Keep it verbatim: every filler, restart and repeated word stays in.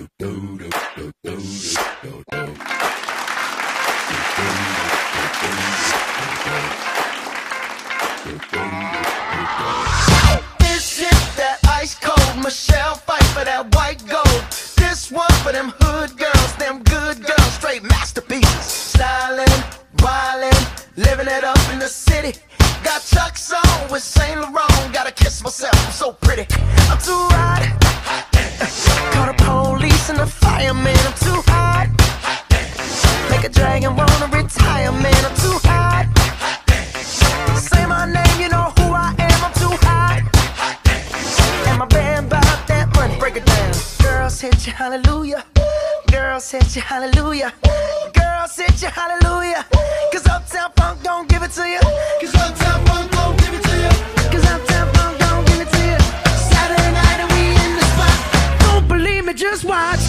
This shit that ice cold, Michelle fight for that white gold. This one for them hood girls, them good girls, straight masterpieces. Styling, wildin', living it up in the city. Got Chuck's on with Saint Laurent. Gotta kiss myself, I'm so pretty. I'm too hot. Call the police and the fireman. I'm too hot. Make a dragon wanna retire, man. I'm too hot. Say my name, you know who I am. I'm too hot. And my band bought that money. Break it down. Girls hit you, hallelujah. Girls hit you, hallelujah. Girls hit you, hallelujah. Cause Uptown Funk don't give it to you. Cause Uptown Funk don't give it to you. Cause Uptown Funk don't give it to you. Saturday night and we in the spot. Don't believe me, just watch.